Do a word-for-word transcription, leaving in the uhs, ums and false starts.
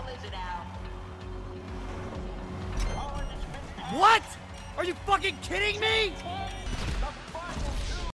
hell is it, Al? What? Are you fucking kidding me?